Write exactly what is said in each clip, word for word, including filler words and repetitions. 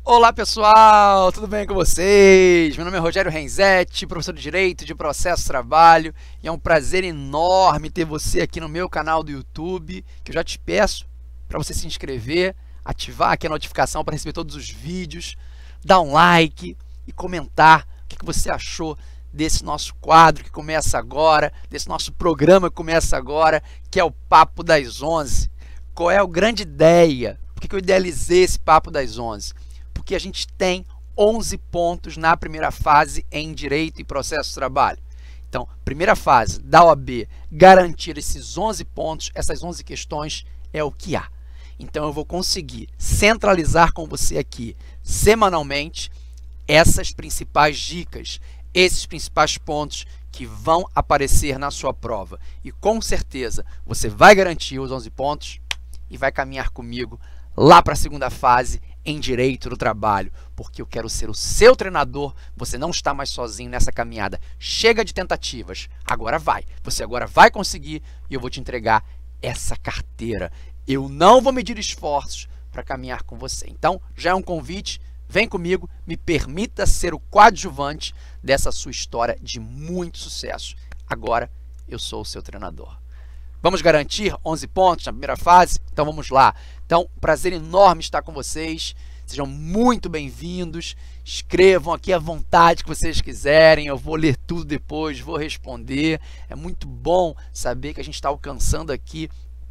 Olá pessoal, tudo bem com vocês? Meu nome é Rogério Renzetti, professor de Direito de Processo e Trabalho, e é um prazer enorme ter você aqui no meu canal do YouTube, que eu já te peço para você se inscrever, ativar aqui a notificação para receber todos os vídeos, dar um like e comentar o que você achou desse nosso quadro que começa agora, desse nosso programa que começa agora, que é o Papo das onze. Qual é a grande ideia? Por que eu idealizei esse Papo das onze? Porque a gente tem onze pontos na primeira fase em Direito e Processo de Trabalho. Então, primeira fase da O A B, garantir esses onze pontos, essas onze questões é o que há. Então, eu vou conseguir centralizar com você aqui, semanalmente, essas principais dicas, esses principais pontos que vão aparecer na sua prova. E, com certeza, você vai garantir os onze pontos e vai caminhar comigo lá para a segunda fase em Direito do Trabalho, porque eu quero ser o seu treinador, você não está mais sozinho nessa caminhada. Chega de tentativas, agora vai. Você agora vai conseguir e eu vou te entregar essa carteira. Eu não vou medir esforços para caminhar com você. Então, já é um convite, vem comigo, me permita ser o coadjuvante dessa sua história de muito sucesso. Agora, eu sou o seu treinador. Vamos garantir onze pontos na primeira fase? Então vamos lá. Então, prazer enorme estar com vocês. Sejam muito bem-vindos. Escrevam aqui à vontade que vocês quiserem. Eu vou ler tudo depois, vou responder. É muito bom saber que a gente está alcançando aqui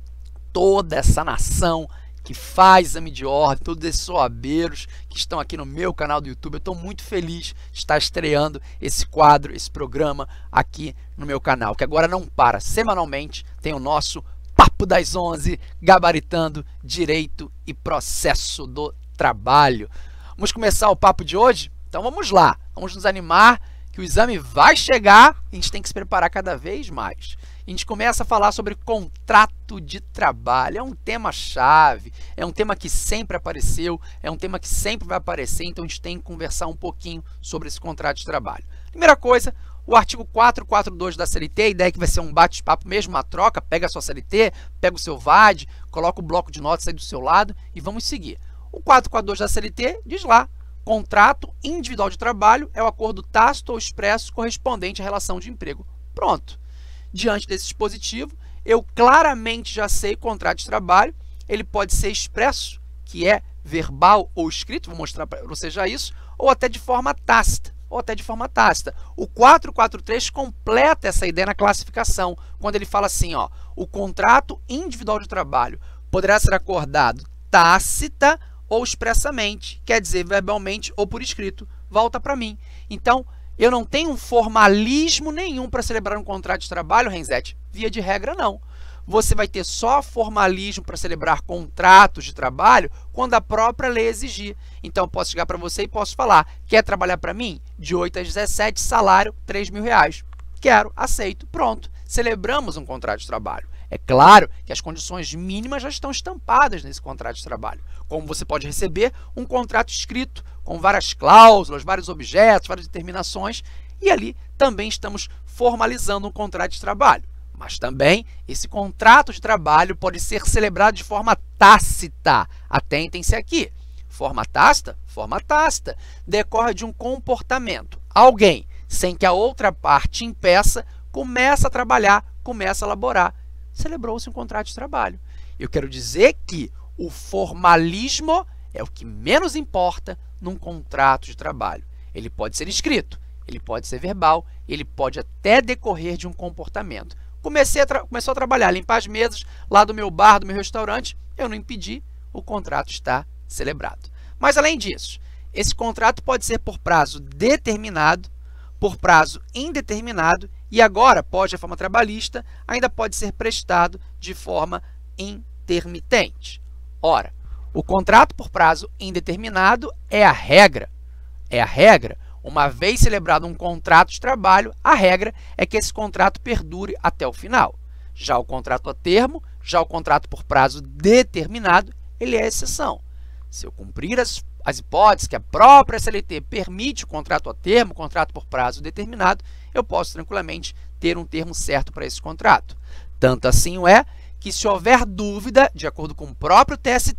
toda essa nação que faz exame de ordem, todos esses oabeiros que estão aqui no meu canal do YouTube. Eu estou muito feliz de estar estreando esse quadro, esse programa aqui no meu canal, que agora não para. Semanalmente tem o nosso Papo das onze, gabaritando Direito e Processo do Trabalho. Vamos começar o papo de hoje? Então vamos lá, vamos nos animar que o exame vai chegar e a gente tem que se preparar cada vez mais. A gente começa a falar sobre contrato de trabalho. É um tema-chave, é um tema que sempre apareceu, é um tema que sempre vai aparecer, então a gente tem que conversar um pouquinho sobre esse contrato de trabalho. Primeira coisa, o artigo quatrocentos e quarenta e dois da C L T, a ideia é que vai ser um bate-papo, mesmo uma troca, pega a sua C L T, pega o seu V A D, coloca o bloco de notas aí do seu lado e vamos seguir. O quatrocentos e quarenta e dois da C L T diz lá, contrato individual de trabalho é o acordo tácito ou expresso correspondente à relação de emprego. Pronto. Diante desse dispositivo, eu claramente já sei o contrato de trabalho, ele pode ser expresso, que é verbal ou escrito, vou mostrar para você já isso, ou até de forma tácita, ou até de forma tácita. O quatrocentos e quarenta e três completa essa ideia na classificação, quando ele fala assim, ó, o contrato individual de trabalho poderá ser acordado tácita ou expressamente, quer dizer, verbalmente ou por escrito. Volta para mim. Então, eu não tenho um formalismo nenhum para celebrar um contrato de trabalho, Renzetti? Via de regra, não. Você vai ter só formalismo para celebrar contratos de trabalho quando a própria lei exigir. Então, eu posso chegar para você e posso falar, quer trabalhar para mim? De oito às dezessete, salário três mil reais. Quero, aceito, pronto. Celebramos um contrato de trabalho. É claro que as condições mínimas já estão estampadas nesse contrato de trabalho. Como você pode receber um contrato escrito, com várias cláusulas, vários objetos, várias determinações, e ali também estamos formalizando um contrato de trabalho. Mas também esse contrato de trabalho pode ser celebrado de forma tácita. Atentem-se aqui. Forma tácita? Forma tácita. Decorre de um comportamento. Alguém, sem que a outra parte impeça, começa a trabalhar, começa a elaborar. Celebrou-se um contrato de trabalho. Eu quero dizer que o formalismo é o que menos importa num contrato de trabalho. Ele pode ser escrito, ele pode ser verbal, ele pode até decorrer de um comportamento. Comecei a começou a trabalhar, limpar as mesas lá do meu bar, do meu restaurante, eu não impedi, o contrato está celebrado. Mas além disso, esse contrato pode ser por prazo determinado, por prazo indeterminado e agora, pós-reforma trabalhista, ainda pode ser prestado de forma intermitente. Ora, o contrato por prazo indeterminado é a regra. É a regra. Uma vez celebrado um contrato de trabalho, a regra é que esse contrato perdure até o final. Já o contrato a termo, já o contrato por prazo determinado, ele é a exceção. Se eu cumprir as, as hipóteses que a própria C L T permite o contrato a termo, o contrato por prazo determinado, eu posso tranquilamente ter um termo certo para esse contrato. Tanto assim o é que se houver dúvida, de acordo com o próprio T S T,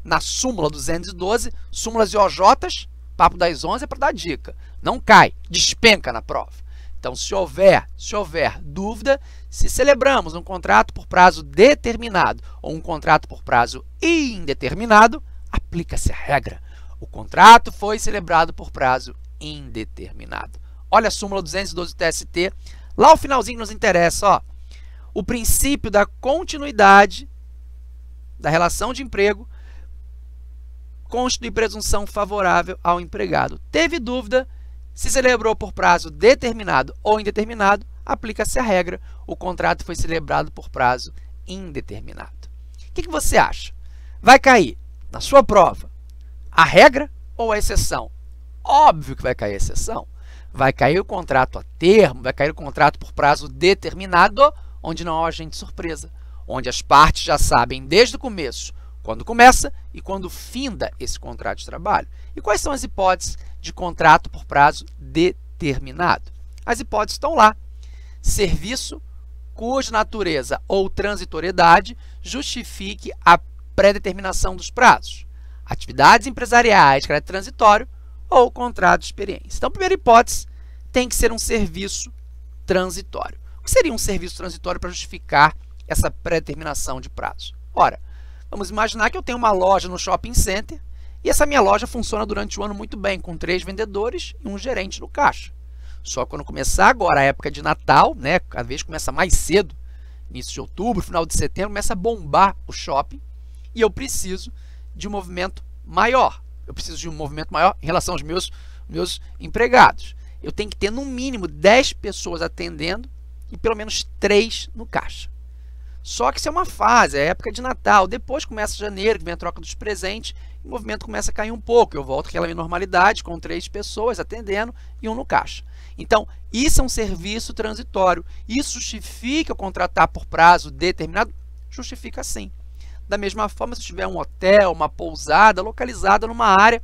na súmula duzentos e doze, súmulas e O Js, papo das onze é para dar dica. Não cai, despenca na prova. Então, se houver, se houver dúvida, se celebramos um contrato por prazo determinado ou um contrato por prazo indeterminado, aplica-se a regra. O contrato foi celebrado por prazo indeterminado. Olha a súmula duzentos e doze do T S T. Lá o finalzinho nos interessa, ó. O princípio da continuidade da relação de emprego constitui presunção favorável ao empregado. Teve dúvida, se celebrou por prazo determinado ou indeterminado, aplica-se a regra. O contrato foi celebrado por prazo indeterminado. O que, que você acha? Vai cair na sua prova a regra ou a exceção? Óbvio que vai cair a exceção. Vai cair o contrato a termo, vai cair o contrato por prazo determinado, onde não há agente surpresa, onde as partes já sabem desde o começo quando começa e quando finda esse contrato de trabalho. E quais são as hipóteses de contrato por prazo determinado? As hipóteses estão lá. Serviço cuja natureza ou transitoriedade justifique a pré-determinação dos prazos. Atividades empresariais de caráter transitório ou contrato de experiência. Então, a primeira hipótese tem que ser um serviço transitório. O que seria um serviço transitório para justificar essa pré-determinação de prazo? Ora, vamos imaginar que eu tenho uma loja no shopping center e essa minha loja funciona durante o ano muito bem, com três vendedores e um gerente no caixa. Só quando começar agora a época de Natal, né, cada vez começa mais cedo, início de outubro, final de setembro, começa a bombar o shopping e eu preciso de um movimento maior. Eu preciso de um movimento maior em relação aos meus, meus empregados. Eu tenho que ter no mínimo dez pessoas atendendo e pelo menos três no caixa. Só que isso é uma fase, é época de Natal. Depois começa janeiro, que vem a troca dos presentes, e o movimento começa a cair um pouco. Eu volto àquela minha normalidade, com três pessoas atendendo e um no caixa. Então, isso é um serviço transitório. Isso justifica eu contratar por prazo determinado? Justifica sim. Da mesma forma, se tiver um hotel, uma pousada localizada numa área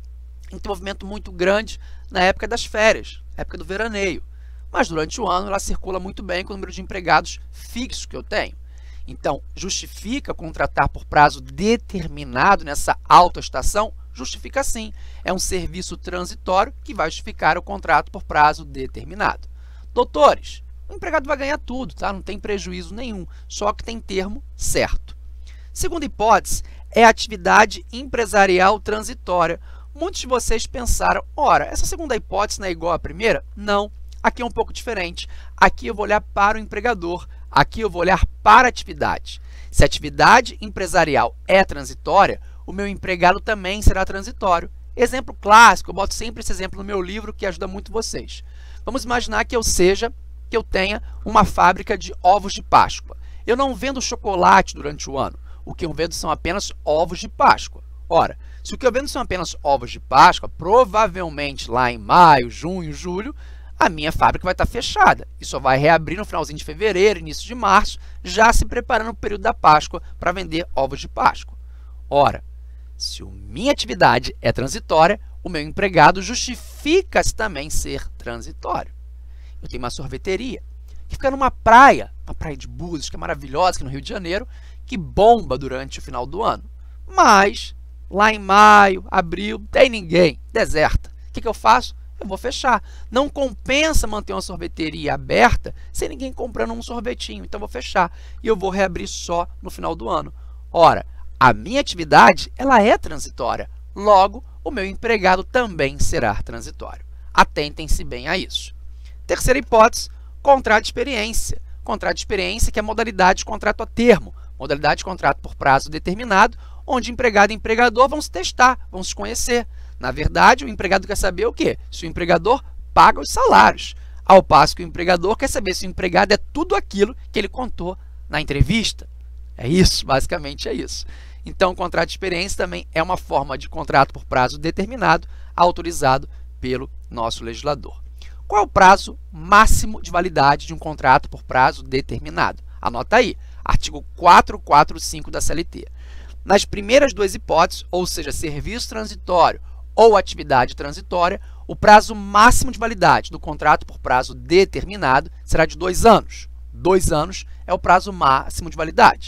em que tem um movimento muito grande na época das férias, época do veraneio. Mas durante o ano ela circula muito bem com o número de empregados fixos que eu tenho. Então, justifica contratar por prazo determinado nessa alta estação? Justifica sim. É um serviço transitório que vai justificar o contrato por prazo determinado. Doutores, o empregado vai ganhar tudo, tá? Não tem prejuízo nenhum, só que tem termo certo. Segunda hipótese é a atividade empresarial transitória. Muitos de vocês pensaram, ora, essa segunda hipótese não é igual à primeira? Não. Aqui é um pouco diferente. Aqui eu vou olhar para o empregador. Aqui eu vou olhar para a atividade. Se a atividade empresarial é transitória, o meu empregado também será transitório. Exemplo clássico, eu boto sempre esse exemplo no meu livro que ajuda muito vocês. Vamos imaginar que eu seja, que eu tenha uma fábrica de ovos de Páscoa. Eu não vendo chocolate durante o ano. O que eu vendo são apenas ovos de Páscoa. Ora, se o que eu vendo são apenas ovos de Páscoa, provavelmente lá em maio, junho, julho, a minha fábrica vai estar fechada e só vai reabrir no finalzinho de fevereiro, início de março, já se preparando para o período da Páscoa para vender ovos de Páscoa. Ora, se a minha atividade é transitória, o meu empregado justifica-se também ser transitório. Eu tenho uma sorveteria que fica numa praia, uma praia de Búzios, que é maravilhosa aqui no Rio de Janeiro, que bomba durante o final do ano. Mas, lá em maio, abril, tem ninguém, deserta. O que, que eu faço? Eu vou fechar. Não compensa manter uma sorveteria aberta sem ninguém comprando um sorvetinho. Então, eu vou fechar. E eu vou reabrir só no final do ano. Ora, a minha atividade ela é transitória. Logo, o meu empregado também será transitório. Atentem-se bem a isso. Terceira hipótese, contrato de experiência. Contrato de experiência que é modalidade de contrato a termo. Modalidade de contrato por prazo determinado, onde empregado e empregador vão se testar, vão se conhecer. Na verdade, o empregado quer saber o quê? Se o empregador paga os salários, ao passo que o empregador quer saber se o empregado é tudo aquilo que ele contou na entrevista. É isso, basicamente é isso. Então, o contrato de experiência também é uma forma de contrato por prazo determinado, autorizado pelo nosso legislador. Qual é o prazo máximo de validade de um contrato por prazo determinado? Anota aí, artigo quatrocentos e quarenta e cinco da C L T. Nas primeiras duas hipóteses, ou seja, serviço transitório ou atividade transitória, o prazo máximo de validade do contrato por prazo determinado será de dois anos. Dois anos é o prazo máximo de validade.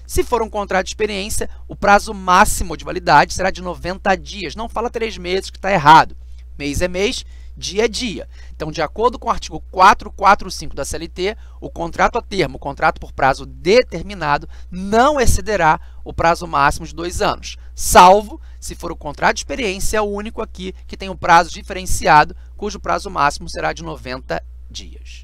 Se for um contrato de experiência, o prazo máximo de validade será de noventa dias. Não fala três meses, que está errado. Mês é mês, dia é dia. Então, de acordo com o artigo quatrocentos e quarenta e cinco da C L T, o contrato a termo, o contrato por prazo determinado, não excederá o prazo máximo de dois anos, salvo se for o contrato de experiência, é o único aqui que tem um prazo diferenciado, cujo prazo máximo será de noventa dias.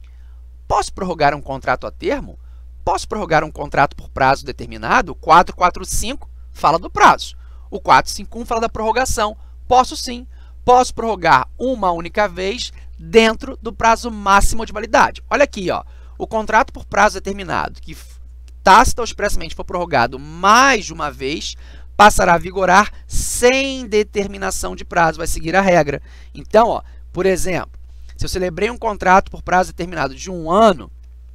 Posso prorrogar um contrato a termo? Posso prorrogar um contrato por prazo determinado? O quatrocentos e quarenta e cinco fala do prazo. O quatrocentos e cinquenta e um fala da prorrogação. Posso sim. Posso prorrogar uma única vez dentro do prazo máximo de validade. Olha aqui, ó, o contrato por prazo determinado, que tácita ou expressamente for prorrogado mais de uma vez, passará a vigorar sem determinação de prazo, vai seguir a regra. Então, ó, por exemplo, se eu celebrei um contrato por prazo determinado de um ano,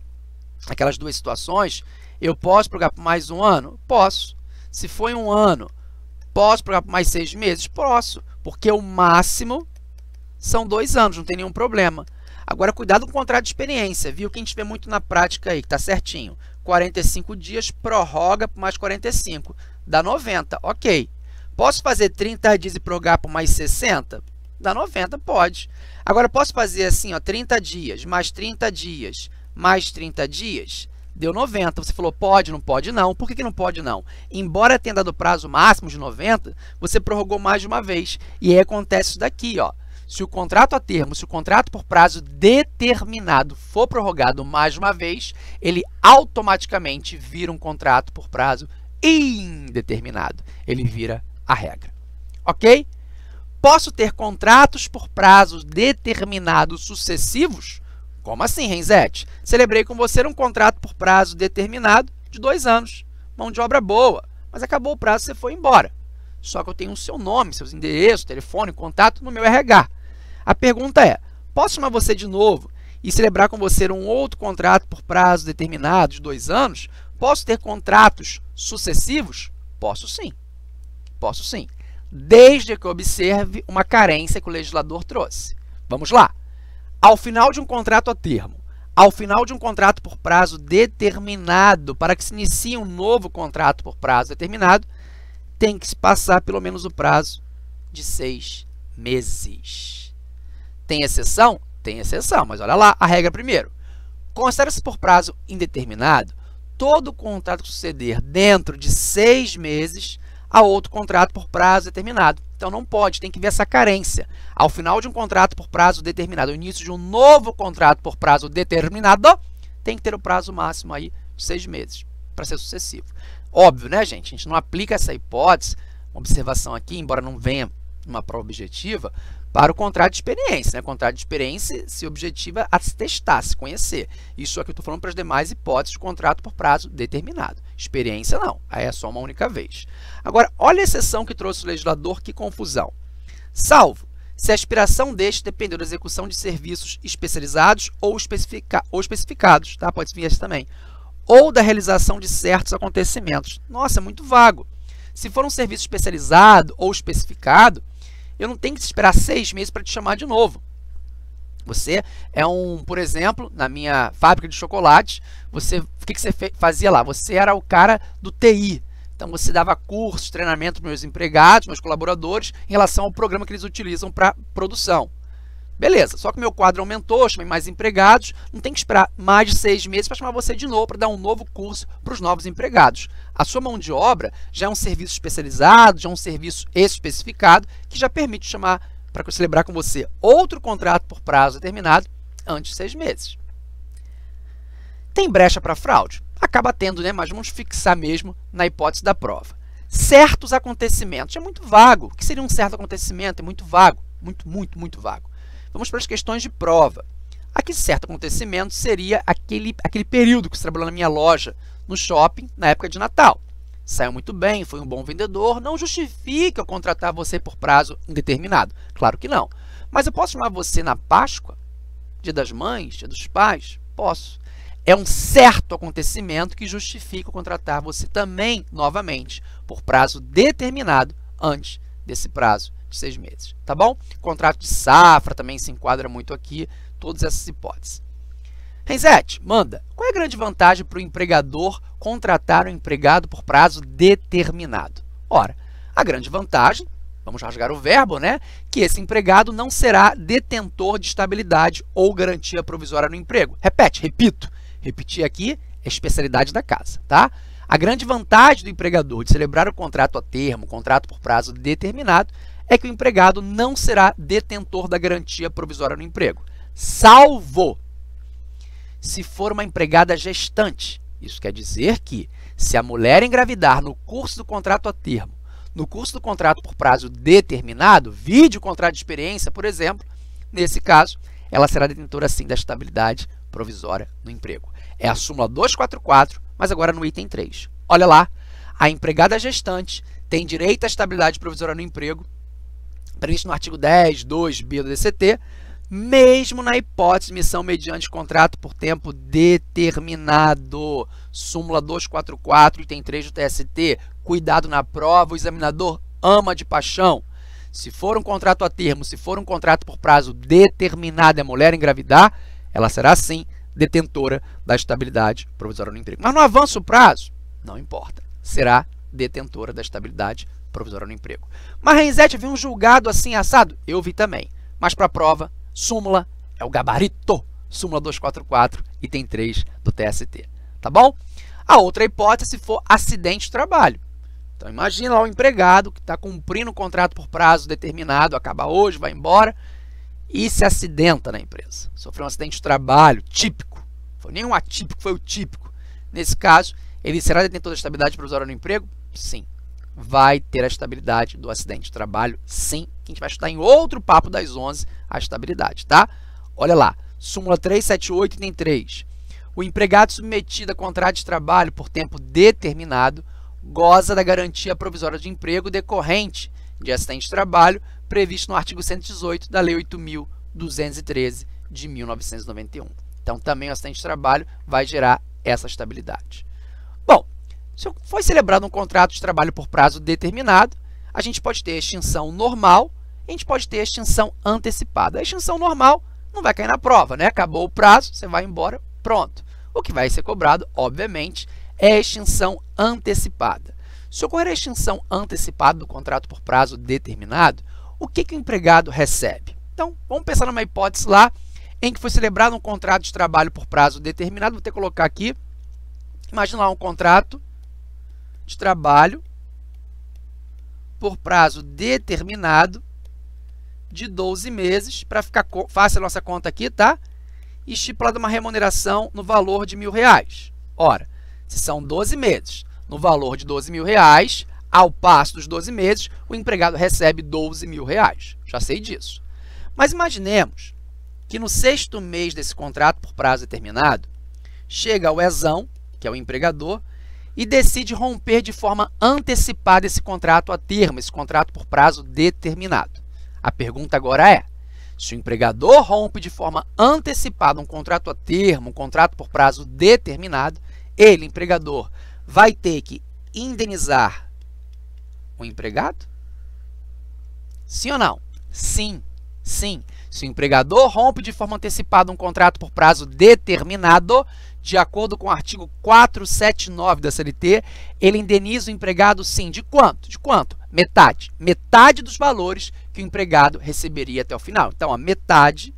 aquelas duas situações, eu posso prorrogar por mais um ano? Posso. Se foi um ano, posso prorrogar por mais seis meses? Posso, porque o máximo são dois anos, não tem nenhum problema. Agora, cuidado com o contrato de experiência, viu? Quem tiver muito na prática aí, que tá certinho. quarenta e cinco dias, prorroga por mais quarenta e cinco, dá noventa, ok. Posso fazer trinta dias e prorrogar por mais sessenta? Dá noventa, pode. Agora, posso fazer assim, ó, trinta dias, mais trinta dias, mais trinta dias, deu noventa. Você falou, pode, não pode, não. Por que que não pode, não? Embora tenha dado prazo máximo de noventa, você prorrogou mais de uma vez. E aí acontece isso daqui, ó. Se o contrato a termo, se o contrato por prazo determinado for prorrogado mais de uma vez, ele automaticamente vira um contrato por prazo indeterminado. Ele vira a regra. Ok? Posso ter contratos por prazos determinados sucessivos? Como assim, Renzete? Celebrei com você um contrato por prazo determinado de dois anos. Mão de obra boa, mas acabou o prazo e você foi embora. Só que eu tenho o seu nome, seus endereços, telefone, contato no meu R H. A pergunta é, posso chamar você de novo e celebrar com você um outro contrato por prazo determinado de dois anos? Posso ter contratos sucessivos? Posso sim. Posso sim. Desde que eu observe uma carência que o legislador trouxe. Vamos lá. Ao final de um contrato a termo, ao final de um contrato por prazo determinado, para que se inicie um novo contrato por prazo determinado, tem que se passar pelo menos o prazo de seis meses. Tem exceção? Tem exceção, mas olha lá a regra primeiro. Considera-se por prazo indeterminado todo contrato que suceder dentro de seis meses a outro contrato por prazo determinado. Então, não pode, tem que ver essa carência. Ao final de um contrato por prazo determinado, ao início de um novo contrato por prazo determinado, tem que ter o prazo máximo aí de seis meses para ser sucessivo. Óbvio, né, gente? A gente não aplica essa hipótese, uma observação aqui, embora não venha uma prova objetiva, para o contrato de experiência. Né? O contrato de experiência se objetiva a se testar, se conhecer. Isso aqui eu estou falando para as demais hipóteses de contrato por prazo determinado. Experiência não, aí é só uma única vez. Agora, olha a exceção que trouxe o legislador, que confusão. Salvo se a expiração deste depender da execução de serviços especializados ou, especifica ou especificados, tá? Pode vir esse também, ou da realização de certos acontecimentos. Nossa, é muito vago. Se for um serviço especializado ou especificado, eu não tenho que esperar seis meses para te chamar de novo. Você é um, por exemplo, na minha fábrica de chocolate, você, o que, que você fazia lá? Você era o cara do T I. Então, você dava cursos, treinamento para meus empregados, meus colaboradores, em relação ao programa que eles utilizam para produção. Beleza, só que o meu quadro aumentou, chamei mais empregados, não tem que esperar mais de seis meses para chamar você de novo, para dar um novo curso para os novos empregados. A sua mão de obra já é um serviço especializado, já é um serviço especificado, que já permite chamar para celebrar com você outro contrato por prazo determinado antes de seis meses. Tem brecha para fraude? Acaba tendo, né? Mas vamos fixar mesmo na hipótese da prova. Certos acontecimentos. É muito vago. O que seria um certo acontecimento? É muito vago. Muito, muito, muito vago. Vamos para as questões de prova. Aqui, certo acontecimento seria aquele, aquele período que você trabalhou na minha loja, no shopping, na época de Natal. Saiu muito bem, foi um bom vendedor, não justifica eu contratar você por prazo indeterminado. Claro que não. Mas eu posso chamar você na Páscoa, Dia das Mães, Dia dos Pais? Posso. É um certo acontecimento que justifica eu contratar você também, novamente, por prazo determinado antes desse prazo de seis meses. Tá bom? Contrato de safra também se enquadra muito aqui, todas essas hipóteses. Renzete, manda. Qual é a grande vantagem para o empregador contratar um empregado por prazo determinado? Ora, a grande vantagem, vamos rasgar o verbo, né? Que esse empregado não será detentor de estabilidade ou garantia provisória no emprego. Repete, repito. Repetir aqui é a especialidade da casa, tá? A grande vantagem do empregador de celebrar o contrato a termo, contrato por prazo determinado, é que o empregado não será detentor da garantia provisória no emprego, salvo se for uma empregada gestante. Isso quer dizer que, se a mulher engravidar no curso do contrato a termo, no curso do contrato por prazo determinado, vide o contrato de experiência, por exemplo, nesse caso, ela será detentora, sim, da estabilidade provisória no emprego. É a súmula duzentos e quarenta e quatro, mas agora no item três. Olha lá, a empregada gestante tem direito à estabilidade provisória no emprego, previsto no artigo dez, dois B do D C T, mesmo na hipótese de missão mediante contrato por tempo determinado. Súmula duzentos e quarenta e quatro, item três do T S T. Cuidado na prova, o examinador ama de paixão. Se for um contrato a termo, se for um contrato por prazo determinado e a mulher engravidar, ela será, sim, detentora da estabilidade provisória no emprego. Mas no avanço prazo, não importa, será detentora da estabilidade provisória no emprego. Mas, Renzete, viu um julgado assim assado? Eu vi também. Mas para a prova, súmula é o gabarito. Súmula duzentos e quarenta e quatro, item três do T S T. Tá bom? A outra hipótese, se for acidente de trabalho. Então, imagina lá o empregado que está cumprindo o contrato por prazo determinado, acaba hoje, vai embora, e se acidenta na empresa. Sofreu um acidente de trabalho típico. Foi nem um atípico, foi o típico. Nesse caso, ele será detentor da estabilidade provisória no emprego? Sim. Vai ter a estabilidade do acidente de trabalho, sim, que a gente vai estudar em outro papo das onze, a estabilidade, tá? Olha lá, súmula trezentos e setenta e oito, item três. O empregado submetido a contrato de trabalho por tempo determinado goza da garantia provisória de emprego decorrente de acidente de trabalho previsto no artigo cento e dezoito da Lei oito mil duzentos e treze de mil novecentos e noventa e um. Então, também o acidente de trabalho vai gerar essa estabilidade. Bom, se foi celebrado um contrato de trabalho por prazo determinado, a gente pode ter extinção normal e a gente pode ter extinção antecipada. A extinção normal não vai cair na prova, né? Acabou o prazo, você vai embora, pronto. O que vai ser cobrado, obviamente, é a extinção antecipada. Se ocorrer a extinção antecipada do contrato por prazo determinado, o que, que o empregado recebe? Então, vamos pensar numa hipótese lá em que foi celebrado um contrato de trabalho por prazo determinado. Vou ter que colocar aqui, imagina lá um contrato de trabalho por prazo determinado de doze meses, para ficar fácil a nossa conta aqui, tá? E estipulada uma remuneração no valor de mil reais. Ora, se são doze meses, no valor de doze mil reais, ao passo dos doze meses, o empregado recebe doze mil reais. Já sei disso. Mas imaginemos que no sexto mês desse contrato por prazo determinado, chega o Ezão, que é o empregador, e decide romper de forma antecipada esse contrato a termo, esse contrato por prazo determinado. A pergunta agora é, se o empregador rompe de forma antecipada um contrato a termo, um contrato por prazo determinado, ele, empregador, vai ter que indenizar o empregado? Sim ou não? Sim, sim. Se o empregador rompe de forma antecipada um contrato por prazo determinado, de acordo com o artigo quatrocentos e setenta e nove da C L T, ele indeniza o empregado, sim. De quanto? De quanto? Metade. Metade dos valores que o empregado receberia até o final. Então, a metade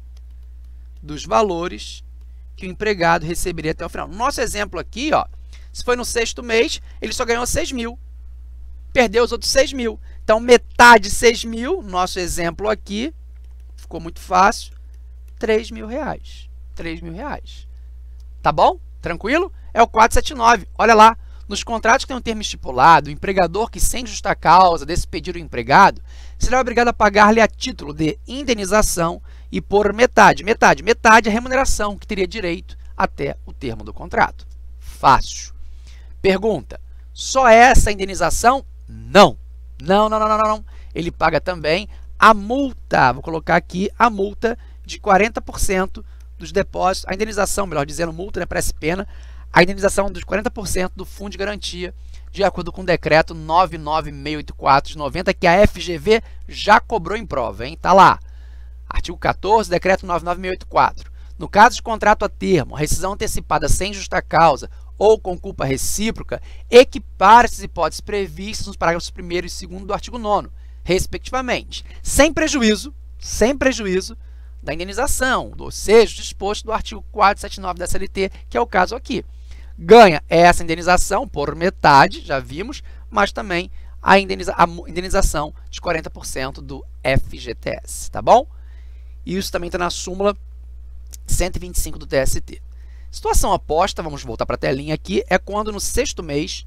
dos valores que o empregado receberia até o final. No nosso exemplo aqui, ó, se foi no sexto mês, ele só ganhou seis mil. Perdeu os outros seis mil. Então, metade de seis mil, nosso exemplo aqui, ficou muito fácil, três mil reais. três mil reais. Tá bom? Tranquilo? É o quatrocentos e setenta e nove. Olha lá, nos contratos que tem um termo estipulado, o empregador que, sem justa causa, despedir o empregado, será obrigado a pagar-lhe a título de indenização e por metade, metade, metade a remuneração que teria direito até o termo do contrato. Fácil. Pergunta, só essa indenização? Não. Não, não, não, não, não. Ele paga também a multa, vou colocar aqui a multa de quarenta por cento dos depósitos, a indenização, melhor dizendo, multa, né, parece pena, a indenização dos quarenta por cento do fundo de garantia, de acordo com o decreto nove nove seis oito quatro de noventa, que a F G V já cobrou em prova, hein? Tá lá. Artigo quatorze, decreto nove nove seis oito quatro. No caso de contrato a termo, rescisão antecipada sem justa causa ou com culpa recíproca, equipara-se as hipóteses previstas nos parágrafos primeiro e segundo do artigo nono, respectivamente, sem prejuízo, sem prejuízo da indenização, ou seja, disposto do artigo quatrocentos e setenta e nove da C L T, que é o caso aqui. Ganha essa indenização por metade, já vimos, mas também a, indeniza a indenização de quarenta por cento do F G T S, tá bom? Isso também está na súmula cento e vinte e cinco do T S T. Situação oposta, vamos voltar para a telinha aqui, é quando no sexto mês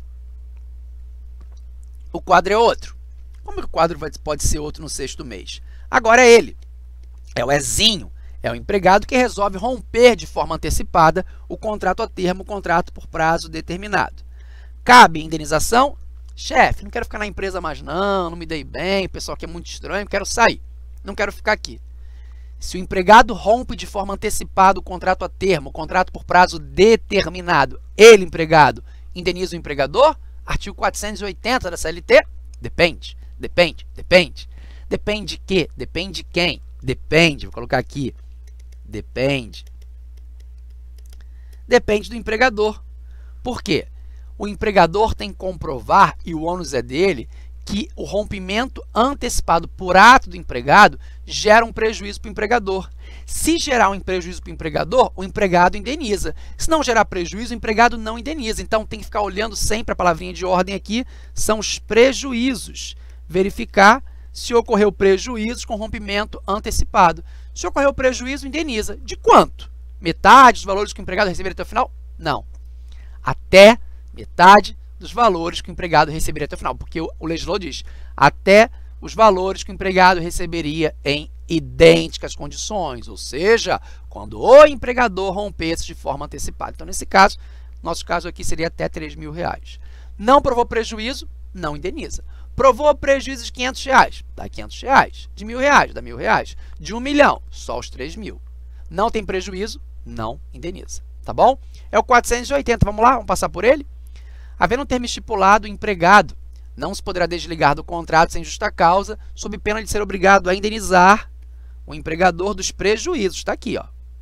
o quadro é outro. Como que o quadro vai, pode ser outro no sexto mês? Agora é ele, é o Ezinho, é o empregado que resolve romper de forma antecipada o contrato a termo, o contrato por prazo determinado. Cabe indenização? Chefe, não quero ficar na empresa mais não, não me dei bem, o pessoal aqui é muito estranho, quero sair, não quero ficar aqui. Se o empregado rompe de forma antecipada o contrato a termo, o contrato por prazo determinado, ele, empregado, indeniza o empregador? Artigo quatrocentos e oitenta da C L T? Depende, depende, depende. Depende de quê? Depende de quem? Depende, vou colocar aqui, depende. Depende do empregador. Por quê? O empregador tem que comprovar, e o ônus é dele, que o rompimento antecipado por ato do empregado gera um prejuízo para o empregador. Se gerar um prejuízo para o empregador, o empregado indeniza. Se não gerar prejuízo, o empregado não indeniza. Então, tem que ficar olhando sempre a palavrinha de ordem aqui, são os prejuízos. Verificar se ocorreu prejuízo com rompimento antecipado. Se ocorreu prejuízo, indeniza. De quanto? Metade dos valores que o empregado receberia até o final? Não. Até metade dos valores que o empregado receberia até o final, porque o, o legislador diz até os valores que o empregado receberia em idênticas condições, ou seja, quando o empregador rompesse de forma antecipada. Então, nesse caso, nosso caso aqui seria até três mil reais. Não provou prejuízo, não indeniza. Provou prejuízo de quinhentos reais, dá quinhentos reais. De mil reais, dá mil reais. De um milhão, só os três mil. Não tem prejuízo, não indeniza. Tá bom? É o quatrocentos e oitenta, vamos lá, vamos passar por ele? Havendo um termo estipulado, o empregado não se poderá desligar do contrato sem justa causa, sob pena de ser obrigado a indenizar o empregador dos prejuízos. Está aqui, ó,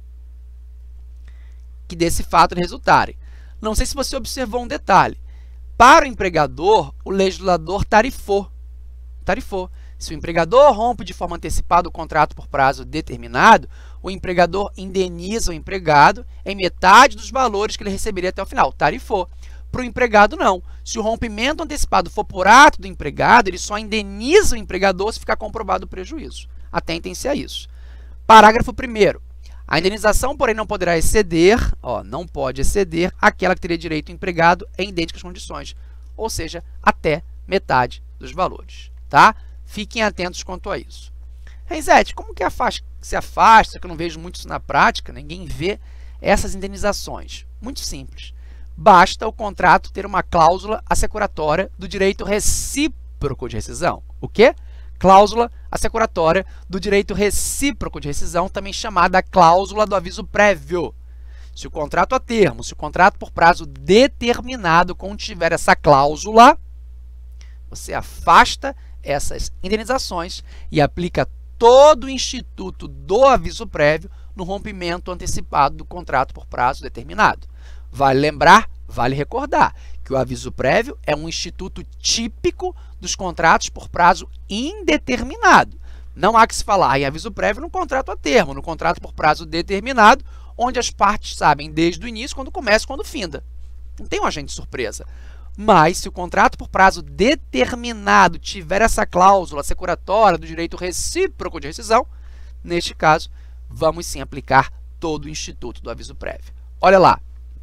que desse fato resultarem. Não sei se você observou um detalhe. Para o empregador, o legislador tarifou. Tarifou. Se o empregador rompe de forma antecipada o contrato por prazo determinado, o empregador indeniza o empregado em metade dos valores que ele receberia até o final. Tarifou. Para o empregado, não. Se o rompimento antecipado for por ato do empregado, ele só indeniza o empregador se ficar comprovado o prejuízo. Atentem-se a isso. Parágrafo primeiro. A indenização, porém, não poderá exceder, ó, não pode exceder aquela que teria direito o empregado em idênticas condições, ou seja, até metade dos valores, tá? Fiquem atentos quanto a isso. Renzete, como que afasta, se afasta, que eu não vejo muito isso na prática, ninguém vê essas indenizações? Muito simples. Basta o contrato ter uma cláusula assecuratória do direito recíproco de rescisão. O quê? Cláusula assecuratória do direito recíproco de rescisão, também chamada cláusula do aviso prévio. Se o contrato a termo, se o contrato por prazo determinado contiver essa cláusula, você afasta essas indenizações e aplica todo o instituto do aviso prévio no rompimento antecipado do contrato por prazo determinado. Vale lembrar, vale recordar que o aviso prévio é um instituto típico dos contratos por prazo indeterminado. Não há que se falar em aviso prévio no contrato a termo, no contrato por prazo determinado, onde as partes sabem desde o início quando começa e quando finda. Não tem um agente de surpresa. Mas, se o contrato por prazo determinado tiver essa cláusula assecuratória do direito recíproco de rescisão, neste caso, vamos sim aplicar todo o instituto do aviso prévio. Olha lá.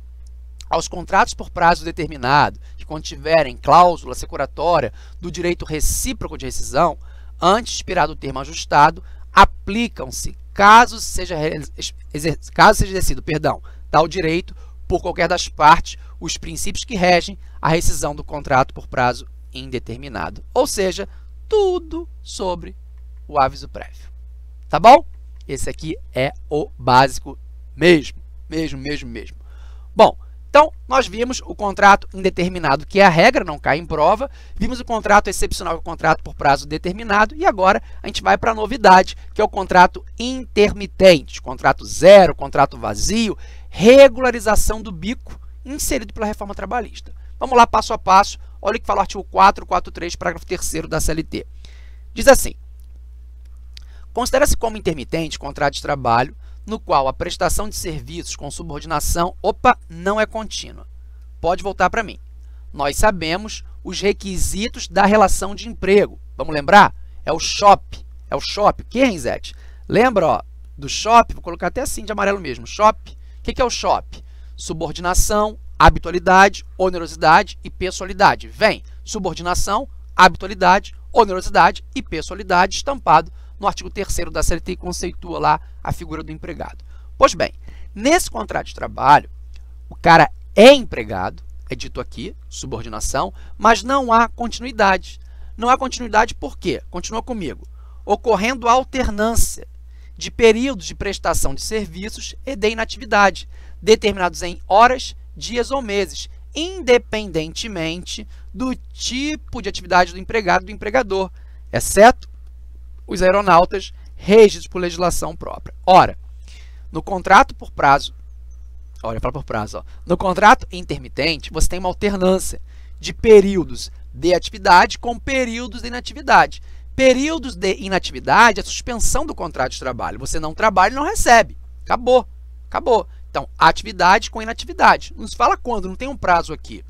Aos contratos por prazo determinado, que contiverem cláusula assecuratória do direito recíproco de rescisão, antes de expirado o termo ajustado, aplicam-se, caso seja, caso seja exercido perdão, tal direito por qualquer das partes, os princípios que regem a rescisão do contrato por prazo indeterminado. Ou seja, tudo sobre o aviso prévio. Tá bom? Esse aqui é o básico mesmo, mesmo, mesmo, mesmo. Bom, Então, nós vimos o contrato indeterminado, que é a regra, não cai em prova. Vimos o contrato excepcional, que é o contrato por prazo determinado. E agora a gente vai para a novidade, que é o contrato intermitente. Contrato zero, contrato vazio, regularização do bico, inserido pela reforma trabalhista. Vamos lá, passo a passo. Olha o que fala o artigo quatrocentos e quarenta e três, parágrafo terceiro da C L T. Diz assim: considera-se como intermitente contrato de trabalho no qual a prestação de serviços com subordinação, opa, não é contínua. Pode voltar para mim. Nós sabemos os requisitos da relação de emprego. Vamos lembrar? É o shop. É o shop. O que, Renzete? Lembra, ó, do shop? Vou colocar até assim de amarelo mesmo. Shop. O que, que é o shop? Subordinação, habitualidade, onerosidade e pessoalidade. Vem subordinação, habitualidade, onerosidade e pessoalidade estampado no artigo terceiro da C L T, que conceitua lá a figura do empregado. Pois bem, nesse contrato de trabalho, o cara é empregado, é dito aqui, subordinação, mas não há continuidade. Não há continuidade por quê? Continua comigo. Ocorrendo alternância de períodos de prestação de serviços e de inatividade, determinados em horas, dias ou meses, independentemente do tipo de atividade do empregado e do empregador, exceto os aeronautas regidos por legislação própria. Ora, no contrato por prazo, olha, fala por prazo, ó, no contrato intermitente, você tem uma alternância de períodos de atividade com períodos de inatividade. Períodos de inatividade é a suspensão do contrato de trabalho. Você não trabalha e não recebe. Acabou. Acabou. Então, atividade com inatividade. Não se fala quando, não tem um prazo aqui.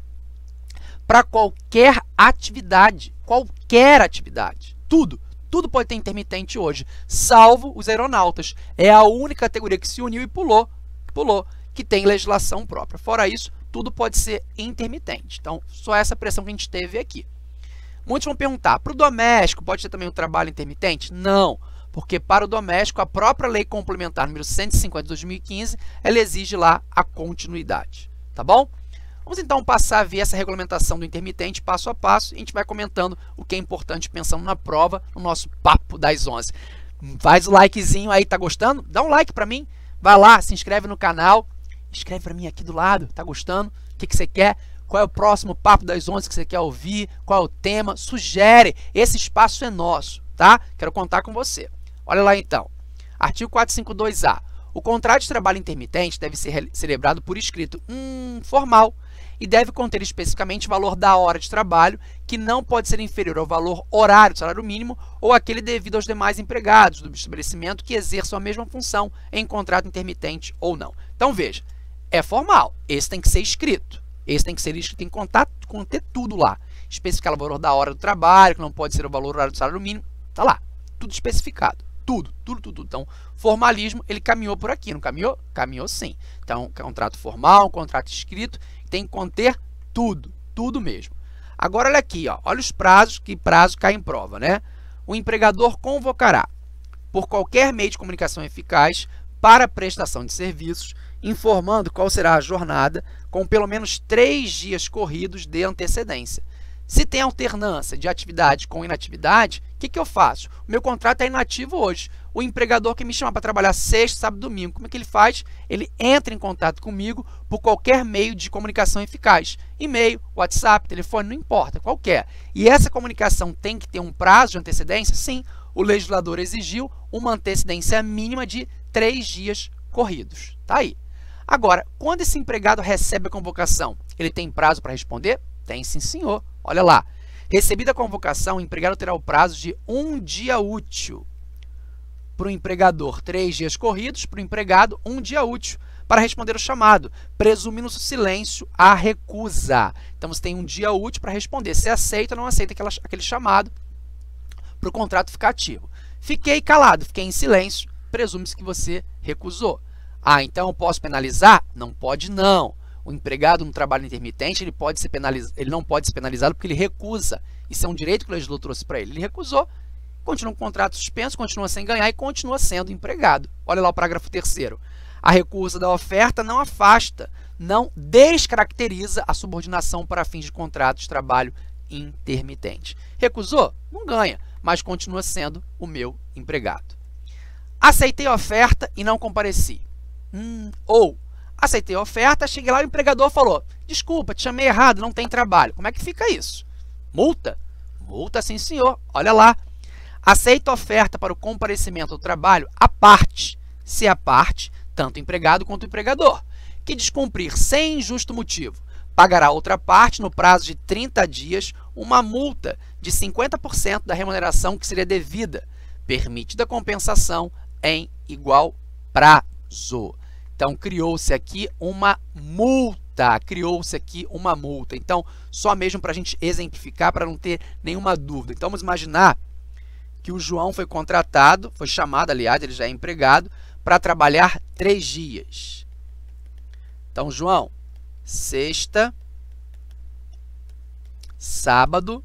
Para qualquer atividade, qualquer atividade, tudo. Tudo pode ter intermitente hoje, salvo os aeronautas. É a única categoria que se uniu e pulou, pulou, que tem legislação própria. Fora isso, tudo pode ser intermitente. Então, só essa pressão que a gente teve aqui. Muitos vão perguntar, para o doméstico pode ter também um trabalho intermitente? Não, porque para o doméstico, a própria lei complementar número cento e cinquenta de dois mil e quinze, ela exige lá a continuidade. Tá bom? Vamos então passar a ver essa regulamentação do intermitente passo a passo e a gente vai comentando o que é importante pensando na prova, no nosso papo das onze. Faz o likezinho aí, tá gostando? Dá um like para mim, vai lá, se inscreve no canal, escreve para mim aqui do lado, tá gostando? O que, que você quer? Qual é o próximo papo das onze que você quer ouvir? Qual é o tema? Sugere, esse espaço é nosso, tá? Quero contar com você. Olha lá então, artigo quatrocentos e cinquenta e dois A. O contrato de trabalho intermitente deve ser celebrado por escrito hum, formal, e deve conter especificamente o valor da hora de trabalho, que não pode ser inferior ao valor horário do salário mínimo ou aquele devido aos demais empregados do estabelecimento que exerçam a mesma função em contrato intermitente ou não. Então, veja, é formal, esse tem que ser escrito, esse tem que ser escrito, tem que contar, conter tudo lá. Especificar o valor da hora do trabalho, que não pode ser o valor horário do salário mínimo, tá lá, tudo especificado. Tudo, tudo, tudo. Então, formalismo, ele caminhou por aqui, não caminhou? Caminhou sim. Então, um contrato formal, um contrato escrito, tem que conter tudo, tudo mesmo. Agora, olha aqui, ó, olha os prazos, que prazo cai em prova, né? O empregador convocará, por qualquer meio de comunicação eficaz, para prestação de serviços, informando qual será a jornada, com pelo menos três dias corridos de antecedência. Se tem alternância de atividade com inatividade, o que, que eu faço? O meu contrato é inativo hoje. O empregador que me chama para trabalhar sexta, sábado e domingo, como é que ele faz? Ele entra em contato comigo por qualquer meio de comunicação eficaz. E-mail, WhatsApp, telefone, não importa, qualquer. E essa comunicação tem que ter um prazo de antecedência? Sim, o legislador exigiu uma antecedência mínima de três dias corridos. Tá aí. Agora, quando esse empregado recebe a convocação, ele tem prazo para responder? Tem sim, senhor. Olha lá. Recebida a convocação, o empregado terá o prazo de um dia útil. Para o empregador, três dias corridos. Para o empregado, um dia útil para responder o chamado, presumindo silêncio a recusa. Então, você tem um dia útil para responder se aceita ou não aceita aquela, aquele chamado para o contrato ficar ativo. Fiquei calado, fiquei em silêncio, presume-se que você recusou. Ah, então eu posso penalizar? Não pode, não. O empregado no trabalho intermitente, ele, pode ser penaliz... ele não pode ser penalizado porque ele recusa. Isso é um direito que o legislador trouxe para ele. Ele recusou, continua com o contrato suspenso, continua sem ganhar e continua sendo empregado. Olha lá o parágrafo terceiro. A recusa da oferta não afasta, não descaracteriza a subordinação para fins de contrato de trabalho intermitente. Recusou? Não ganha, mas continua sendo o meu empregado. Aceitei a oferta e não compareci. Hum, ou Aceitei a oferta, cheguei lá, o empregador falou, desculpa, te chamei errado, não tem trabalho. Como é que fica isso? Multa? Multa, sim, senhor. Olha lá. Aceita a oferta para o comparecimento ao trabalho à parte, se a parte, tanto o empregado quanto o empregador, que descumprir sem justo motivo, pagará a outra parte, no prazo de trinta dias, uma multa de cinquenta por cento da remuneração que seria devida, permitida compensação em igual prazo. Então, criou-se aqui uma multa, criou-se aqui uma multa. Então, só mesmo para a gente exemplificar, para não ter nenhuma dúvida. Então, vamos imaginar que o João foi contratado, foi chamado, aliás, ele já é empregado, para trabalhar três dias. Então, João, sexta, sábado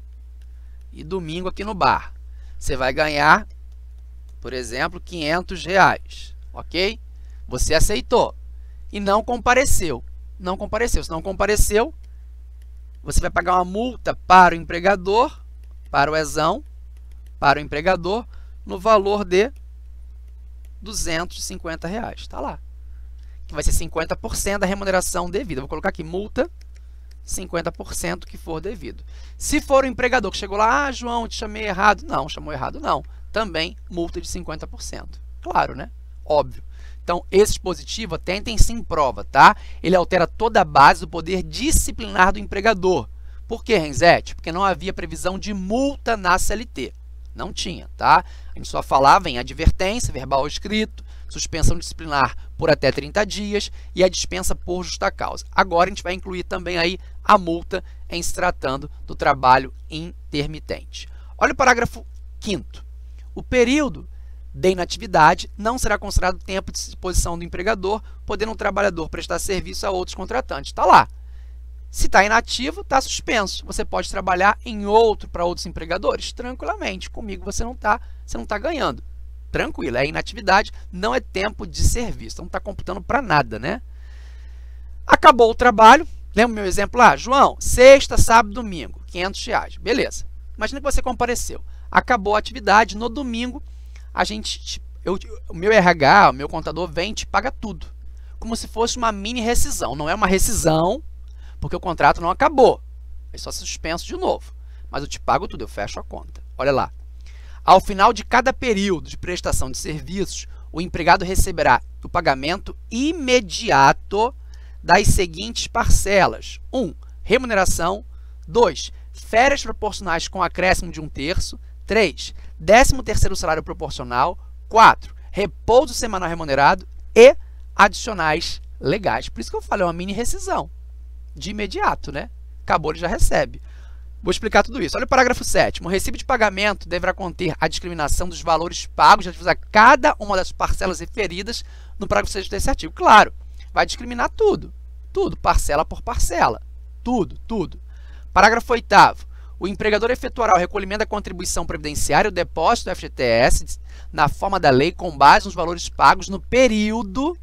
e domingo aqui no bar. Você vai ganhar, por exemplo, quinhentos reais, ok? Você aceitou e não compareceu. Não compareceu. Se não compareceu, você vai pagar uma multa para o empregador, para o Ezão, para o empregador, no valor de duzentos e cinquenta reais. Está lá. Que vai ser cinquenta por cento da remuneração devida. Vou colocar aqui, multa, cinquenta por cento que for devido. Se for o empregador que chegou lá, ah, João, te chamei errado. Não, chamou errado não. Também multa de cinquenta por cento. Claro, né? Óbvio. Então, esse dispositivo, atentem sim em prova, tá? Ele altera toda a base do poder disciplinar do empregador. Por que, Renzetti? Porque não havia previsão de multa na C L T. Não tinha, tá? A gente só falava em advertência, verbal ou escrito, suspensão disciplinar por até trinta dias e a dispensa por justa causa. Agora a gente vai incluir também aí a multa em se tratando do trabalho intermitente. Olha o parágrafo quinto. O período de inatividade não será considerado tempo de disposição do empregador, podendo um trabalhador prestar serviço a outros contratantes. Está lá. Se está inativo, está suspenso. Você pode trabalhar em outro para outros empregadores tranquilamente. Comigo você não está, você não está ganhando. Tranquilo, é inatividade, não é tempo de serviço. Não está computando para nada, né? Acabou o trabalho. Lembra o meu exemplo lá? João, sexta, sábado, domingo, quinhentos reais. Beleza. Imagina que você compareceu. Acabou a atividade, no domingo, a gente, eu, o meu R H, o meu contador vem e te paga tudo. Como se fosse uma mini rescisão. Não é uma rescisão, porque o contrato não acabou. É só suspenso de novo. Mas eu te pago tudo, eu fecho a conta. Olha lá. Ao final de cada período de prestação de serviços, o empregado receberá o pagamento imediato das seguintes parcelas. um. Remuneração. dois. Férias proporcionais com acréscimo de um terço. três. décimo terceiro salário proporcional. quatro. Repouso semanal remunerado. E adicionais legais. Por isso que eu falei, é uma mini rescisão. De imediato, né? Acabou, ele já recebe. Vou explicar tudo isso. Olha o parágrafo sétimo. O recibo de pagamento deverá conter a discriminação dos valores pagos relativos a cada uma das parcelas referidas no parágrafo seis desse artigo. Claro, vai discriminar tudo. Tudo, parcela por parcela. Tudo, tudo. Parágrafo oitavo. O empregador efetuará o recolhimento da contribuição previdenciária e o depósito do F G T S na forma da lei com base nos valores pagos no período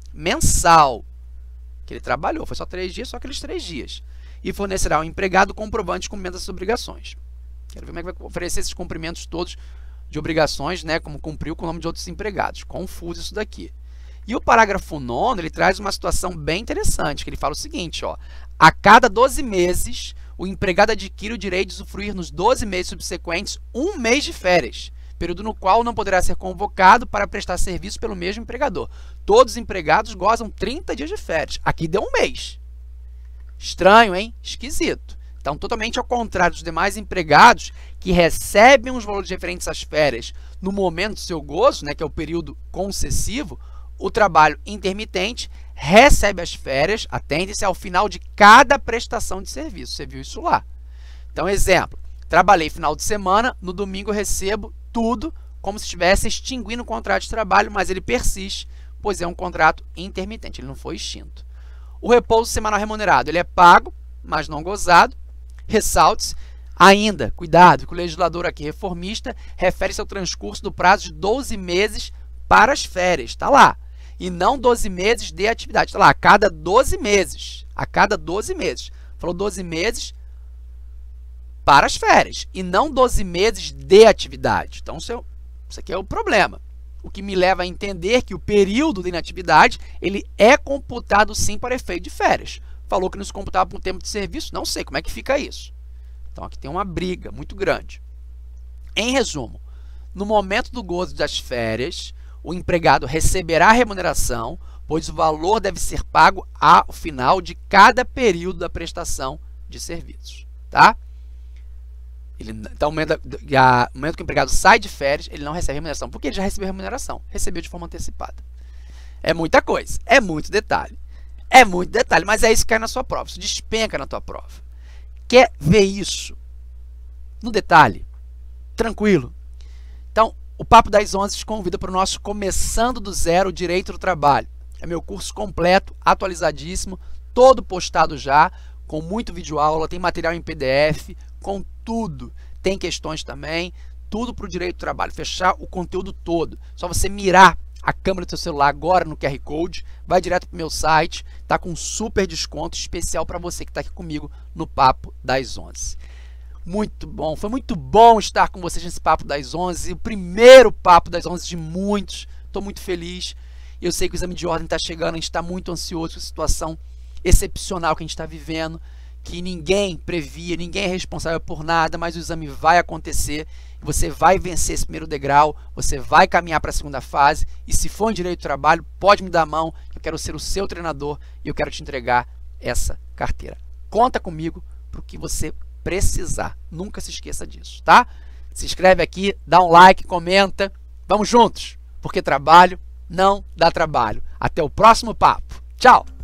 mensal que ele trabalhou. Foi só três dias, só aqueles três dias. E fornecerá ao empregado comprovante de cumprimento das obrigações. Quero ver como é que vai oferecer esses cumprimentos todos de obrigações, né, como cumpriu com o nome de outros empregados. Confuso isso daqui. E o parágrafo nono, ele traz uma situação bem interessante, que ele fala o seguinte, ó, a cada doze meses, o empregado adquire o direito de usufruir nos doze meses subsequentes um mês de férias, período no qual não poderá ser convocado para prestar serviço pelo mesmo empregador. Todos os empregados gozam trinta dias de férias. Aqui deu um mês. Estranho, hein? Esquisito. Então, totalmente ao contrário dos demais empregados que recebem os valores referentes às férias no momento do seu gozo, né, que é o período concessivo, o trabalho intermitente recebe as férias, atende-se ao final de cada prestação de serviço. Você viu isso lá. Então, exemplo, trabalhei final de semana, no domingo eu recebo tudo como se estivesse extinguindo o contrato de trabalho, mas ele persiste, pois é um contrato intermitente, ele não foi extinto. O repouso semanal remunerado, ele é pago, mas não gozado. Ressalte-se, ainda, cuidado, que o legislador aqui reformista refere-se ao transcurso do prazo de doze meses para as férias, está lá. E não doze meses de atividade, está lá, a cada doze meses, a cada doze meses. Falou doze meses para as férias e não doze meses de atividade. Então, isso aqui é o problema. o que me leva a entender que o período de inatividade ele é computado sim para efeito de férias. Falou que não se computava por tempo de serviço, não sei como é que fica isso. Então aqui tem uma briga muito grande. Em resumo, no momento do gozo das férias, o empregado receberá a remuneração, pois o valor deve ser pago ao final de cada período da prestação de serviços. Tá? Ele, então, no momento, a, no momento que o empregado sai de férias, ele não recebe remuneração, porque ele já recebeu remuneração, recebeu de forma antecipada. É muita coisa, é muito detalhe. É muito detalhe, mas é isso que cai na sua prova, isso despenca na tua prova. Quer ver isso no detalhe? Tranquilo. Então, o Papo das onze te convida para o nosso Começando do Zero Direito do Trabalho. É meu curso completo, atualizadíssimo, todo postado já, com muito videoaula, tem material em P D F, com tudo. Tem questões também, tudo para o direito do trabalho. Fechar o conteúdo todo. Só você mirar a câmera do seu celular agora no Q R Code, vai direto para o meu site, tá com um super desconto especial para você que está aqui comigo no Papo das onze. Muito bom, foi muito bom estar com vocês nesse Papo das onze, o primeiro Papo das onze de muitos. Estou muito feliz. Eu sei que o exame de ordem está chegando, a gente está muito ansioso com a situação excepcional que a gente está vivendo, que ninguém previa, ninguém é responsável por nada, mas o exame vai acontecer, você vai vencer esse primeiro degrau, você vai caminhar para a segunda fase, e se for em direito do trabalho, pode me dar a mão, eu quero ser o seu treinador e eu quero te entregar essa carteira. Conta comigo para o que você precisar, nunca se esqueça disso, tá? Se inscreve aqui, dá um like, comenta, vamos juntos, porque trabalho não dá trabalho. Até o próximo papo, tchau!